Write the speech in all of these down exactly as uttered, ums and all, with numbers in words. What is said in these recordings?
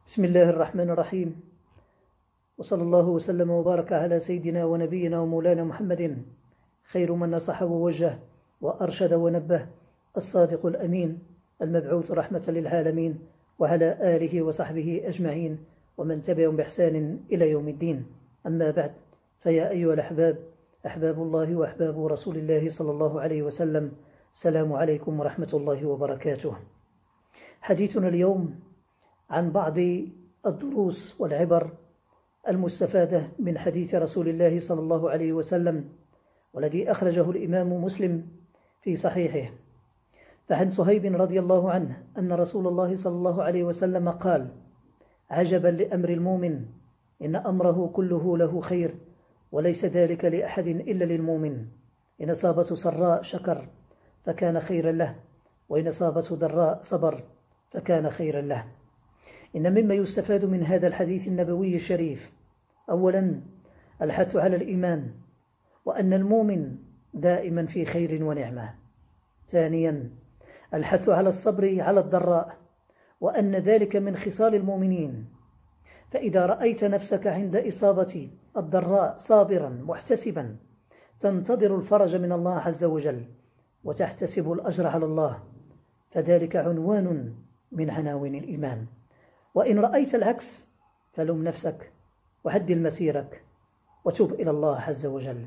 بسم الله الرحمن الرحيم، وصلى الله وسلم وبارك على سيدنا ونبينا ومولانا محمد، خير من نصح ووجه وأرشد ونبه، الصادق الأمين المبعوث رحمة للعالمين، وعلى آله وصحبه أجمعين ومن تبعهم بإحسان إلى يوم الدين. أما بعد، فيا أيها الأحباب، أحباب الله وأحباب رسول الله صلى الله عليه وسلم، السلام عليكم ورحمة الله وبركاته. حديثنا اليوم عن بعض الدروس والعبر المستفادة من حديث رسول الله صلى الله عليه وسلم، والذي أخرجه الإمام مسلم في صحيحه. فعن صهيب رضي الله عنه أن رسول الله صلى الله عليه وسلم قال: عجبا لأمر المؤمن، إن أمره كله له خير، وليس ذلك لأحد إلا للمؤمن. إن أصابته سراء شكر فكان خيرا له، وإن أصابته ضراء صبر فكان خيرا له. إن مما يستفاد من هذا الحديث النبوي الشريف: أولا الحث على الإيمان، وأن المؤمن دائما في خير ونعمة. ثانيا الحث على الصبر على الضراء، وأن ذلك من خصال المؤمنين. فإذا رأيت نفسك عند إصابة الضراء صابرا محتسبا تنتظر الفرج من الله عز وجل وتحتسب الأجر على الله، فذلك عنوان من عناوين الإيمان. وإن رأيت العكس فلم نفسك وعدل مسيرك وتوب إلى الله عز وجل.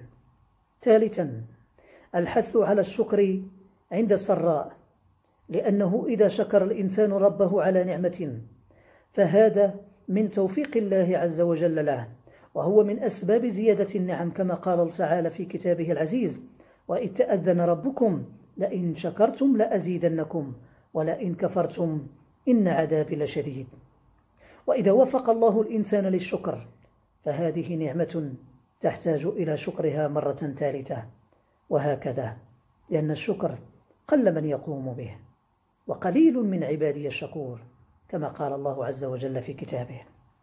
ثالثا الحث على الشكر عند السراء، لأنه إذا شكر الإنسان ربه على نعمة فهذا من توفيق الله عز وجل له، وهو من أسباب زيادة النعم، كما قال تعالى في كتابه العزيز: وإذ تأذن ربكم لئن شكرتم لأزيدنكم ولئن كفرتم إن عذابي لشديد. وإذا وفق الله الإنسان للشكر فهذه نعمة تحتاج إلى شكرها مرة ثالثة، وهكذا، لأن الشكر قل من يقوم به، وقليل من عبادي الشكور، كما قال الله عز وجل في كتابه.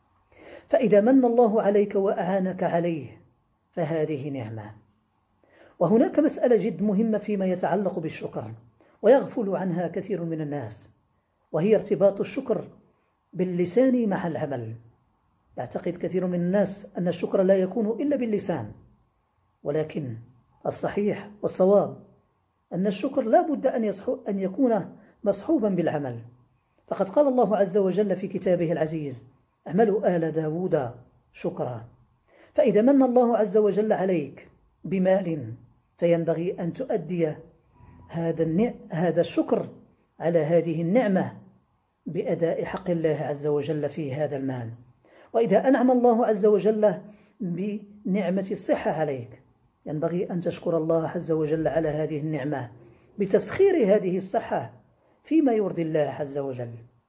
فإذا من الله عليك وأعانك عليه فهذه نعمة. وهناك مسألة جد مهمة فيما يتعلق بالشكر ويغفل عنها كثير من الناس، وهي ارتباط الشكر باللسان مع العمل. يعتقد كثير من الناس أن الشكر لا يكون إلا باللسان، ولكن الصحيح والصواب أن الشكر لا بد أن يكون مصحوبا بالعمل. فقد قال الله عز وجل في كتابه العزيز: اعملوا آل داود شكرا. فإذا من الله عز وجل عليك بمال فينبغي أن تؤدي هذا هذا الشكر على هذه النعمة بأداء حق الله عز وجل في هذا المال. وإذا أنعم الله عز وجل بنعمة الصحة عليك ينبغي أن تشكر الله عز وجل على هذه النعمة بتسخير هذه الصحة فيما يرضي الله عز وجل.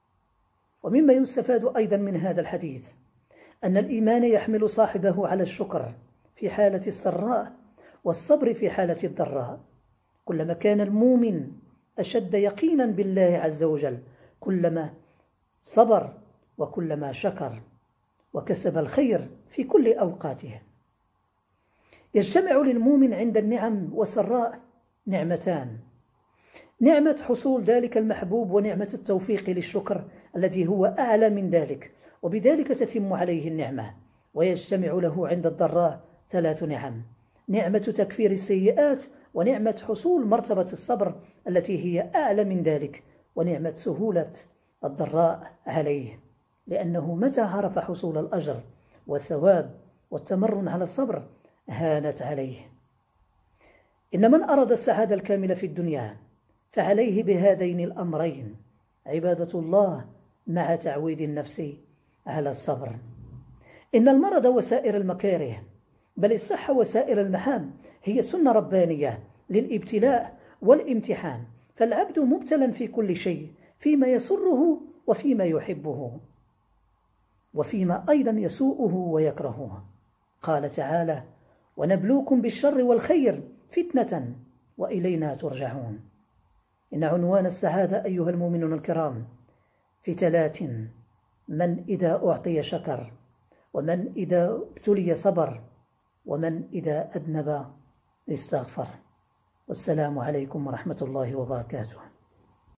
ومما يستفاد أيضا من هذا الحديث أن الإيمان يحمل صاحبه على الشكر في حالة السراء والصبر في حالة الضراء. كلما كان المؤمن أشد يقينا بالله عز وجل كلما صبر وكلما شكر وكسب الخير في كل أوقاته. يجتمع للمؤمن عند النعم والسراء نعمتان: نعمة حصول ذلك المحبوب، ونعمة التوفيق للشكر الذي هو أعلى من ذلك، وبذلك تتم عليه النعمة. ويجتمع له عند الضراء ثلاث نعم: نعمة تكفير السيئات، ونعمة حصول مرتبة الصبر التي هي أعلى من ذلك، ونعمة سهولة الضراء عليه، لأنه متى عرف حصول الأجر والثواب والتمرن على الصبر هانت عليه. إن من أراد السعادة الكاملة في الدنيا فعليه بهذين الأمرين: عبادة الله مع تعويد النفس على الصبر. إن المرض وسائر المكاره، بل الصحة وسائر المحام، هي سنة ربانية للابتلاء والامتحان، فالعبد مبتلى في كل شيء، فيما يسره وفيما يحبه، وفيما أيضا يسوءه ويكرهه. قال تعالى: ونبلوكم بالشر والخير فتنة وإلينا ترجعون. إن عنوان السعادة أيها المؤمنون الكرام في ثلاث: من إذا أعطي شكر، ومن إذا ابتلي صبر، ومن إذا أذنب استغفر. والسلام عليكم ورحمة الله وبركاته.